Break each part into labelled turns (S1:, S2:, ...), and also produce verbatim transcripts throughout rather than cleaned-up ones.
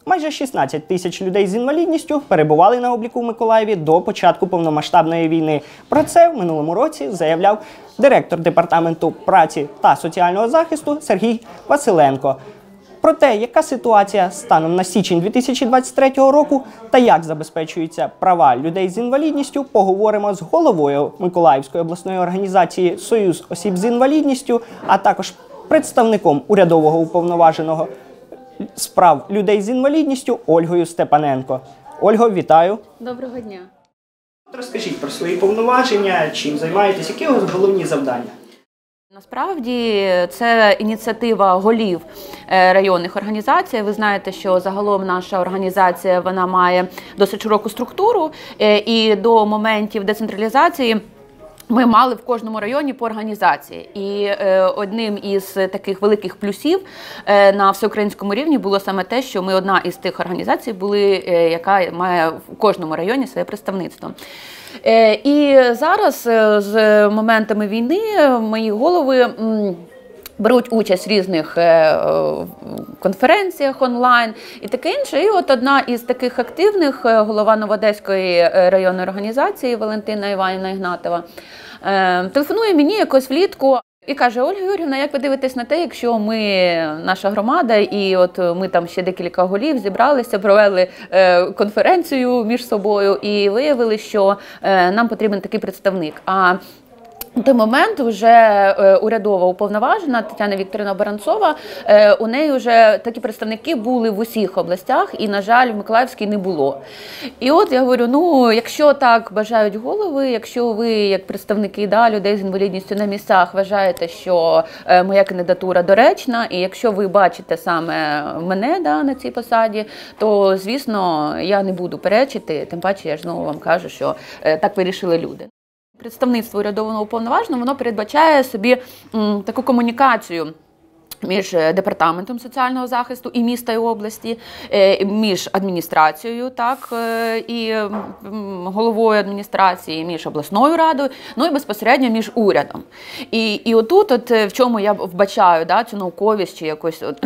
S1: Майже шістнадцять тисяч людей з інвалідністю перебували на обліку в Миколаєві до початку повномасштабної війни. Про це в минулому році заявляв директор Департаменту праці та соціального захисту Сергій Василенко. Про те, яка ситуація станом на січень дві тисячі двадцять третього року та як забезпечуються права людей з інвалідністю, поговоримо з головою Миколаївської обласної організації «Союз осіб з інвалідністю», а також представником урядового уповноваженого з прав людей з інвалідністю Ольгою Степаненко. Ольго, вітаю.
S2: Доброго дня.
S1: Розкажіть про свої повноваження, чим займаєтесь, які у вас головні завдання?
S2: Насправді це ініціатива голів районних організацій. Ви знаєте, що загалом наша організація вона має досить широку структуру, і до моментів децентралізації ми мали в кожному районі по організації. І е, одним із таких великих плюсів е, на всеукраїнському рівні було саме те, що ми одна із тих організацій були, е, яка має в кожному районі своє представництво. Е, і зараз е, з моментами війни мої голови м, беруть участь в різних е, конференціях онлайн і таке інше. І от одна із таких активних, голова Новоодеської районної організації Валентина Іванівна Ігнатова, е, телефонує мені якось влітку і каже: Ольга Юріївна, як ви дивитесь на те, якщо ми, наша громада, і от ми там ще декілька голів зібралися, провели е, конференцію між собою і виявили, що е, нам потрібен такий представник. А в той момент вже урядова уповноважена Тетяна Вікторівна Баранцова, у неї вже такі представники були в усіх областях, і, на жаль, в Миколаївській не було. І от я говорю, ну, якщо так бажають голови, якщо ви, як представники да, людей з інвалідністю на місцях, вважаєте, що моя кандидатура доречна, і якщо ви бачите саме мене да, на цій посаді, то, звісно, я не буду перечити, тим паче я ж знову вам кажу, що так вирішили люди. Представництво урядового уповноваженого, воно передбачає собі м, таку комунікацію між Департаментом соціального захисту і міста, і області, е, між адміністрацією, так, е, і м, головою адміністрації, між обласною радою, ну і безпосередньо між урядом. І, і отут, от, в чому я вбачаю да, цю науковість чи якось от,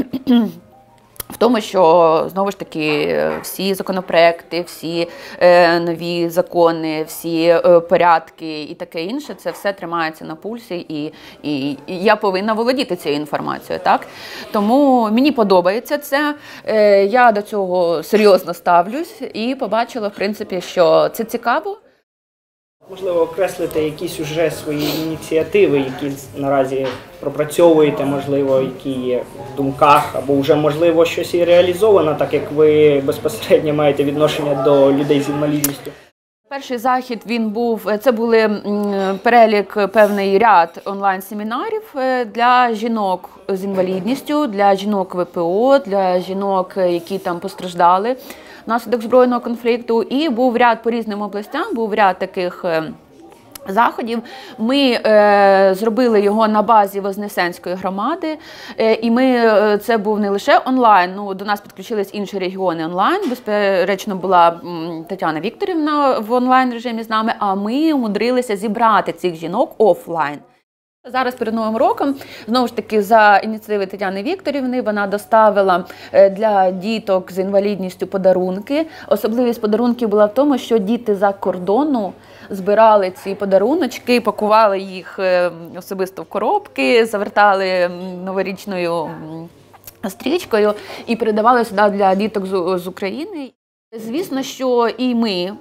S2: в тому, що, знову ж таки, всі законопроекти, всі е, нові закони, всі е, порядки і таке інше, це все тримається на пульсі, і, і, і я повинна володіти цією інформацією. Так? Тому мені подобається це, е, я до цього серйозно ставлюсь і побачила, в принципі, що це цікаво.
S1: Можливо, окреслити якісь уже свої ініціативи, які наразі пропрацьовуєте, можливо, які є в думках, або вже, можливо, щось і реалізовано, так як ви безпосередньо маєте відношення до людей з інвалідністю.
S2: Перший захід, він був, це були перелік, певний ряд онлайн-семінарів для жінок з інвалідністю, для жінок В П О, для жінок, які там постраждали внаслідок збройного конфлікту. І був ряд по різним областям, був ряд таких заходів. Ми е, зробили його на базі Вознесенської громади, е, і ми, е, це був не лише онлайн, ну, до нас підключились інші регіони онлайн, безперечно була м, Тетяна Вікторівна в онлайн режимі з нами, а ми умудрилися зібрати цих жінок офлайн. Зараз перед Новим роком, знову ж таки, за ініціативи Тетяни Вікторівни, вона доставила для діток з інвалідністю подарунки. Особливість подарунків була в тому, що діти за кордону збирали ці подаруночки, пакували їх особисто в коробки, завертали новорічною стрічкою і передавали сюди для діток з України. Звісно, що і ми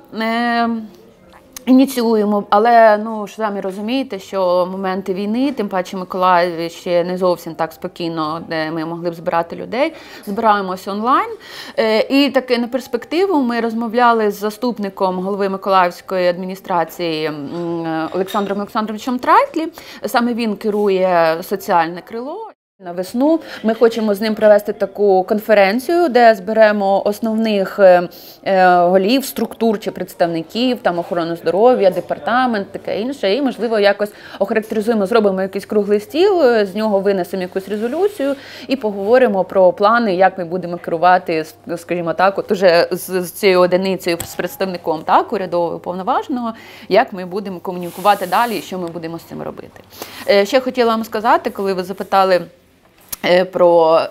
S2: ініціюємо, але, ну, ж самі розумієте, що моменти війни, тим паче Миколаїві ще не зовсім так спокійно, де ми могли б збирати людей, збираємося онлайн. І таки на перспективу ми розмовляли з заступником голови Миколаївської адміністрації Олександром Олександровичем Трайтлі. Саме він керує соціальне крило. На весну ми хочемо з ним провести таку конференцію, де зберемо основних голів, структур чи представників, там охорони здоров'я, департамент, таке інше. І, можливо, якось охарактеризуємо, зробимо якийсь круглий стіл, з нього винесемо якусь резолюцію і поговоримо про плани, як ми будемо керувати, скажімо так, от уже з, з цією одиницею, з представником так, урядового уповноваженого, як ми будемо комунікувати далі і що ми будемо з цим робити. Ще хотіла вам сказати, коли ви запитали, Про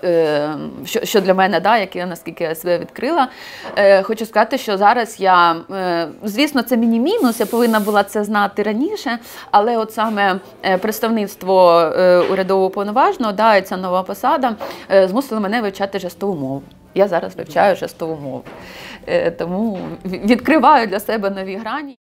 S2: що, що для мене, да, як я наскільки я себе відкрила. Хочу сказати, що зараз я, звісно, це міні-мінус, я повинна була це знати раніше, але от саме представництво урядового уповноваженого, да, і ця нова посада змусили мене вивчати жестову мову. Я зараз вивчаю жестову мову, тому відкриваю для себе нові грані.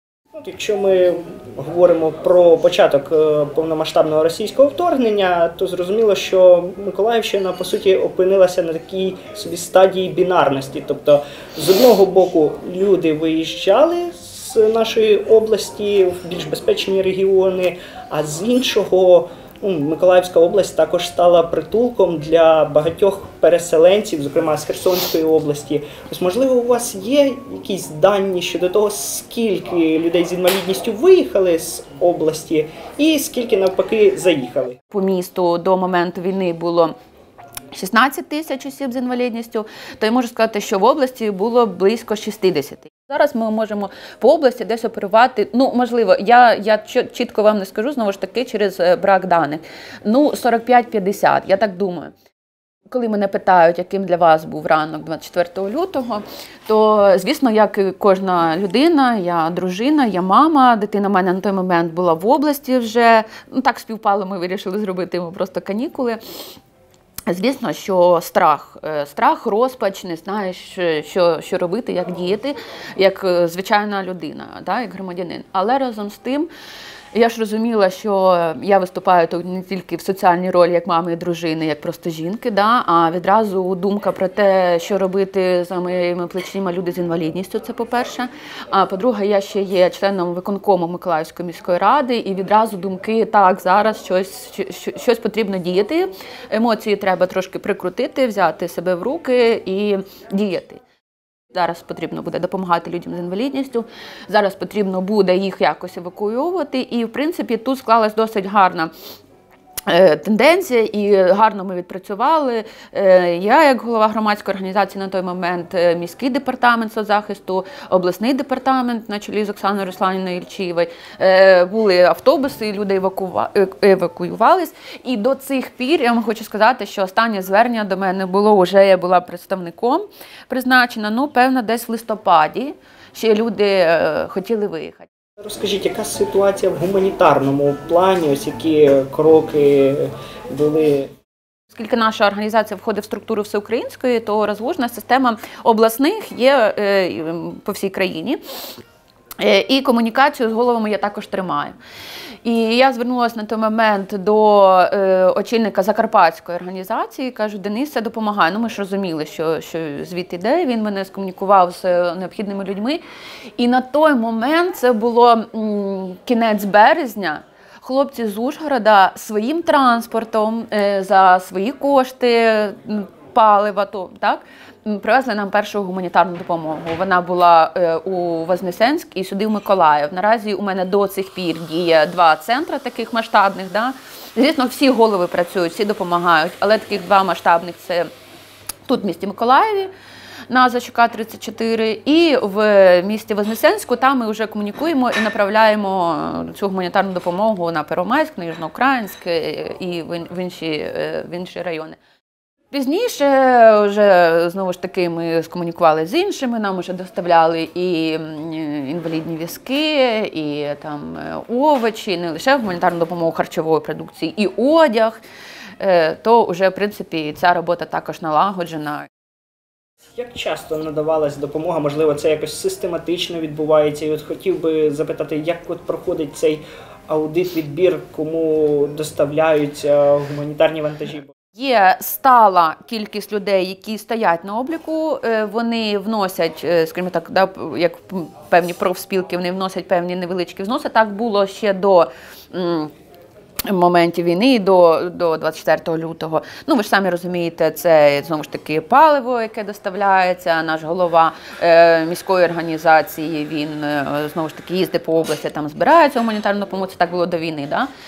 S1: Якщо ми говоримо про початок повномасштабного російського вторгнення, то зрозуміло, що Миколаївщина, по суті, опинилася на такій собі стадії бінарності. Тобто, з одного боку, люди виїжджали з нашої області в більш безпечні регіони, а з іншого, ну, Миколаївська область також стала притулком для багатьох переселенців, зокрема з Херсонської області. Ось, можливо, у вас є якісь дані щодо того, скільки людей з інвалідністю виїхали з області і скільки, навпаки, заїхали?
S2: По місту до моменту війни було шістнадцять тисяч осіб з інвалідністю, то я можу сказати, що в області було близько шістдесят. Зараз ми можемо по області десь оперувати, ну, можливо, я, я чітко вам не скажу, знову ж таки, через брак даних, ну, сорок п'ять п'ятдесят, я так думаю. Коли мене питають, яким для вас був ранок двадцять четвертого лютого, то, звісно, як і кожна людина, я дружина, я мама, дитина в мене на той момент була в області вже, ну, так співпало, ми вирішили зробити йому просто канікули. Звісно, що страх, страх, розпач, не знаєш, що, що робити, як діяти, як звичайна людина, да, як громадянин. Але разом з тим, я ж розуміла, що я виступаю тут не тільки в соціальній ролі, як мами і дружини, як просто жінки, да, а відразу думка про те, що робити за моїми плечима люди з інвалідністю, це по-перше. А по-друге, я ще є членом виконкому Миколаївської міської ради, і відразу думки, так, зараз щось, щось потрібно діяти, емоції треба трошки прикрутити, взяти себе в руки і діяти. Зараз потрібно буде допомагати людям з інвалідністю, зараз потрібно буде їх якось евакуювати. І, в принципі, тут склалась досить гарна тенденція, і гарно ми відпрацювали. Я, як голова громадської організації на той момент, міський департамент соцзахисту, обласний департамент на чолі з Оксаною Русланівною Ільчиєвою, були автобуси, люди евакуювались. І до цих пір, я вам хочу сказати, що останнє звернення до мене було, вже я була представником призначена, ну, певно, десь в листопаді, ще люди хотіли виїхати.
S1: Розкажіть, яка ситуація в гуманітарному плані, ось які кроки були?
S2: Оскільки наша організація входить в структуру всеукраїнської, то розложена система обласних є по всій країні. І комунікацію з головами я також тримаю. І я звернулася на той момент до е, очільника Закарпатської організації, кажу, Денисе, допомагай. Ну, ми ж розуміли, що, що звідти йде, він мене скомунікував з необхідними людьми. І на той момент, це було м, кінець березня, хлопці з Ужгорода своїм транспортом, е, за свої кошти, палива, то, так, привезли нам першу гуманітарну допомогу. Вона була е, у Вознесенськ і сюди в Миколаїв. Наразі у мене до цих пір діє два центри таких масштабних. Да? Звісно, всі голови працюють, всі допомагають, але таких два масштабних – це тут в місті Миколаєві, на Зачука тридцять чотири, і в місті Вознесенську, там ми вже комунікуємо і направляємо цю гуманітарну допомогу на Первомайськ, на Южноукраїнськ і в інші, в інші райони. Пізніше, вже, знову ж таки, ми скомунікували з іншими, нам вже доставляли і інвалідні візки, і там овочі, не лише гуманітарну допомогу харчової продукції, і одяг, то вже, в принципі, ця робота також налагоджена.
S1: Як часто надавалась допомога? Можливо, це якось систематично відбувається? І от хотів би запитати, як от проходить цей аудит, відбір, кому доставляються гуманітарні вантажі?
S2: Є стала кількість людей, які стоять на обліку, вони вносять, скажімо так, да, як певні профспілки, вони вносять певні невеличкі взноси. Так було ще до м, моментів війни, до, до двадцять четвертого лютого. Ну, ви ж самі розумієте, це, знову ж таки, паливо, яке доставляється. Наш голова е, міської організації, він, е, знову ж таки, їздить по області, там збирається гуманітарну допомогу, це так було до війни, да?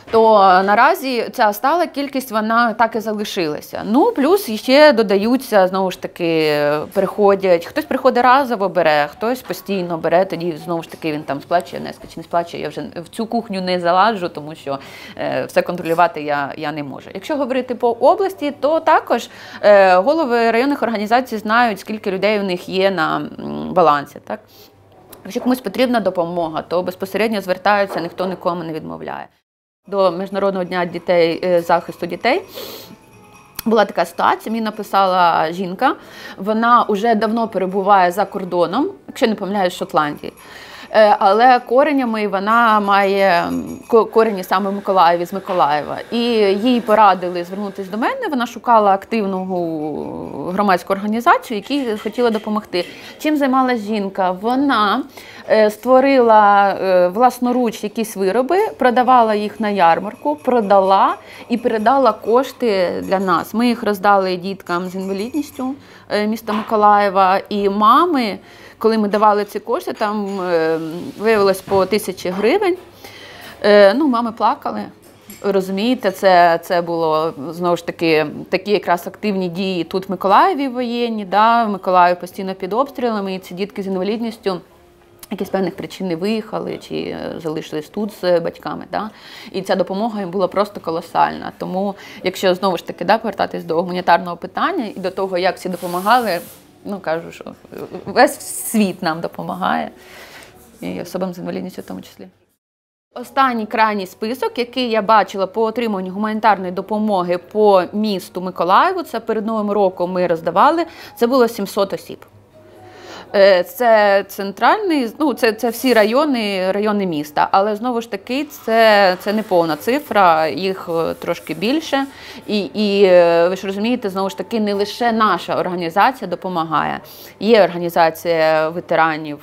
S2: то наразі ця стала кількість, вона так і залишилася. Ну, плюс ще додаються, знову ж таки, приходять, хтось приходить разово бере, хтось постійно бере, тоді, знову ж таки, він там сплачує внески чи не сплачує. Я вже в цю кухню не заладжу, тому що е, все контролювати я, я не можу. Якщо говорити по області, то також е, голови районних організацій знають, скільки людей у них є на м, балансі, так? Якщо комусь потрібна допомога, то безпосередньо звертаються, ніхто нікому не відмовляє. До Міжнародного дня дітей, захисту дітей була така ситуація, мені написала жінка, вона вже давно перебуває за кордоном, якщо не помиляюсь, в Шотландії. Але коренями вона має корені саме в Миколаєві, з Миколаєва. І їй порадили звернутися до мене, вона шукала активну громадську організацію, якій хотіла допомогти. Чим займалася жінка? Вона створила власноруч якісь вироби, продавала їх на ярмарку, продала і передала кошти для нас. Ми їх роздали діткам з інвалідністю міста Миколаєва, і мами, коли ми давали ці кошти, там е, виявилось по тисячі гривень. Е, ну, мами плакали. Розумієте, це, це було, знову ж таки, такі якраз активні дії тут в Миколаєві воєнні, да, в Миколаєві постійно під обстрілами, і ці дітки з інвалідністю, які з певних причин не виїхали чи залишились тут з батьками. Да? І ця допомога їм була просто колосальна. Тому, якщо знову ж таки да, повертатись до гуманітарного питання і до того, як всі допомагали, ну, кажу, що весь світ нам допомагає, і особам з інвалідністю в тому числі. Останній крайній список, який я бачила по отриманню гуманітарної допомоги по місту Миколаєву, це перед Новим роком ми роздавали, це було сімсот осіб. Це центральний, ну, це, це всі райони, райони міста, але знову ж таки це, це не повна цифра, їх трошки більше. І, і ви ж розумієте, знову ж таки, не лише наша організація допомагає. Є організація ветеранів,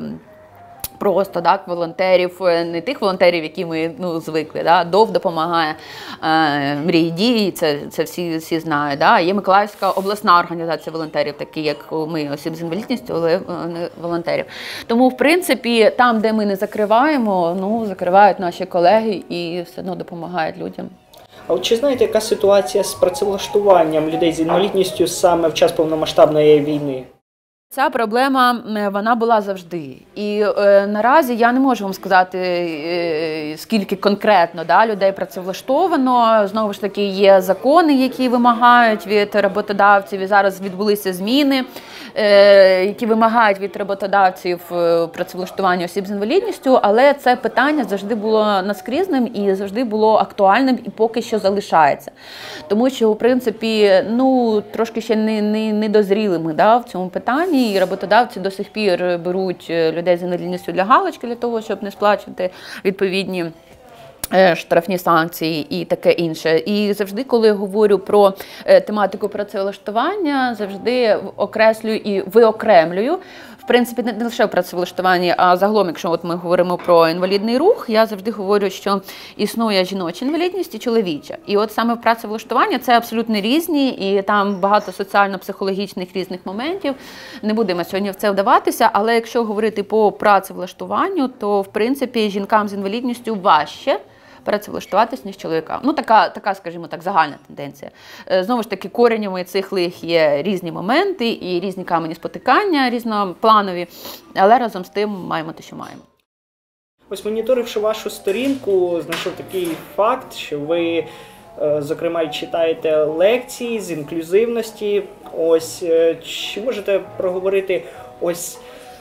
S2: просто так, волонтерів, не тих волонтерів, які ми ну, звикли. Да? ДОВ допомагає, е, мрії дії, це, це всі, всі знають. Да? Є Миколаївська обласна організація волонтерів, такі як ми, осіб з інвалідністю, але не волонтерів. Тому, в принципі, там, де ми не закриваємо, ну, закривають наші колеги і все одно допомагають людям.
S1: А от чи знаєте, яка ситуація з працевлаштуванням людей з інвалідністю саме в час повномасштабної війни?
S2: Ця проблема, вона була завжди. І е, наразі я не можу вам сказати, е, скільки конкретно да, людей працевлаштовано. Знову ж таки, є закони, які вимагають від роботодавців, і зараз відбулися зміни, е, які вимагають від роботодавців працевлаштування осіб з інвалідністю, але це питання завжди було наскрізним і завжди було актуальним і поки що залишається. Тому що, в принципі, ну, трошки ще не, не, не дозріли ми да, в цьому питанні. І роботодавці до сих пір беруть людей з інвалідністю для галочки, для того, щоб не сплачувати відповідні штрафні санкції і таке інше. І завжди, коли я говорю про тематику працевлаштування, завжди окреслюю і виокремлюю. В принципі, не лише в працевлаштуванні, а загалом, якщо от ми говоримо про інвалідний рух, я завжди говорю, що існує жіноча інвалідність і чоловіча. І от саме в працевлаштуванні це абсолютно різні, і там багато соціально-психологічних різних моментів. Не будемо сьогодні в це вдаватися, але якщо говорити по працевлаштуванню, то, в принципі, жінкам з інвалідністю важче працевлаштуватись, ніж чоловікам. Ну, така, така, скажімо так, загальна тенденція. Знову ж таки, коренями цих лих є різні моменти і різні камені спотикання, різнопланові, але разом з тим маємо те, що маємо.
S1: Ось, моніторивши вашу сторінку, знайшов такий факт, що ви, зокрема, читаєте лекції з інклюзивності. Ось, чи можете проговорити ось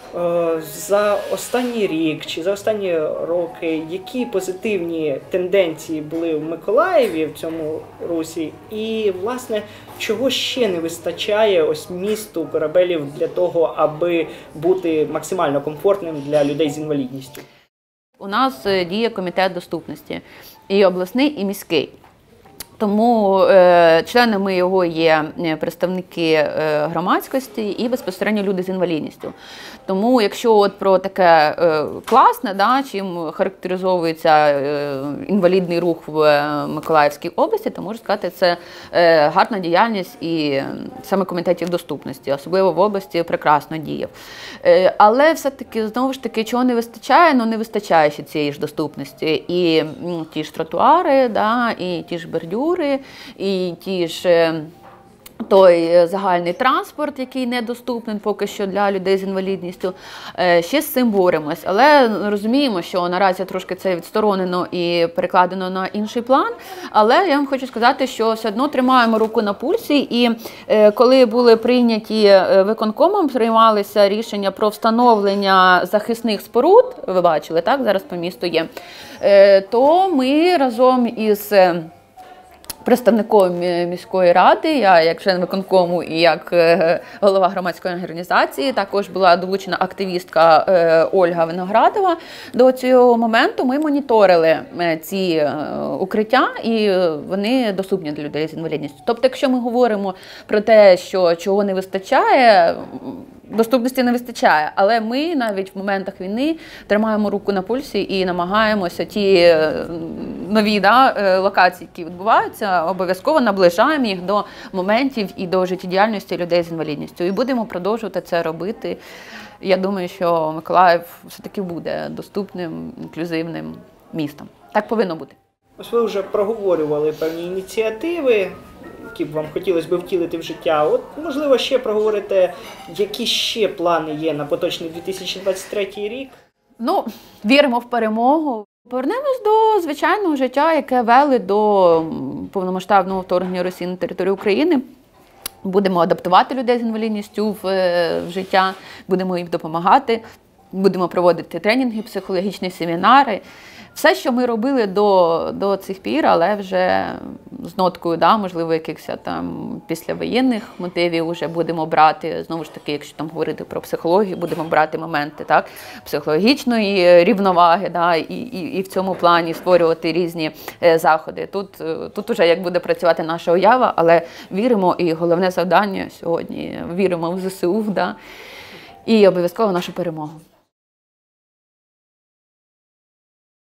S1: за останній рік чи за останні роки, які позитивні тенденції були в Миколаєві в цьому русі, і, власне, чого ще не вистачає ось місту Корабелів для того, аби бути максимально комфортним для людей з інвалідністю?
S2: У нас діє комітет доступності і обласний, і міський. Тому е, членами його є представники е, громадськості і безпосередньо люди з інвалідністю. Тому якщо от про таке е, класне, да, чим характеризовується е, інвалідний рух в е, Миколаївській області, то можу сказати, це е, гарна діяльність і саме комітетів доступності, особливо в області прекрасно діяв. Е, але все-таки, знову ж таки, чого не вистачає? Ну, не вистачає ще цієї ж доступності. І ну, ті ж тротуари, да, і ті ж бордюри, і ті ж той загальний транспорт, який недоступний поки що для людей з інвалідністю. Ще з цим боремось. Але розуміємо, що наразі трошки це відсторонено і перекладено на інший план. Але я вам хочу сказати, що все одно тримаємо руку на пульсі. І коли були прийняті виконкомом, приймалися рішення про встановлення захисних споруд, ви бачили, так, зараз по місту є, то ми разом із представником міської ради, я як член виконкому і як голова громадської організації, також була долучена активістка Ольга Виноградова. До цього моменту ми моніторили ці укриття, і вони доступні для людей з інвалідністю. Тобто, якщо ми говоримо про те, що чого не вистачає, доступності не вистачає, але ми навіть в моментах війни тримаємо руку на пульсі і намагаємося ті нові да, локації, які відбуваються, обов'язково наближаємо їх до моментів і до життєдіяльності людей з інвалідністю. І будемо продовжувати це робити. Я думаю, що Миколаїв все-таки буде доступним, інклюзивним містом. Так повинно бути.
S1: Ось ви вже проговорювали певні ініціативи, які б вам хотілося б втілити в життя. От, можливо, ще проговорите, які ще плани є на поточний дві тисячі двадцять третій рік?
S2: Ну, віримо в перемогу. Повернемось до звичайного життя, яке вели до повномасштабного вторгнення Росії на територію України. Будемо адаптувати людей з інвалідністю в, в життя, будемо їм допомагати, будемо проводити тренінги, психологічні семінари. Все, що ми робили до, до цих пір, але вже з ноткою, да, можливо, якихось там післявоєнних мотивів вже будемо брати, знову ж таки, якщо там говорити про психологію, будемо брати моменти так, психологічної рівноваги, да, і, і, і в цьому плані створювати різні е, заходи. Тут, тут уже як буде працювати наша уява, але віримо, і головне завдання сьогодні, віримо в ЗСУ, да, і обов'язково в нашу перемогу.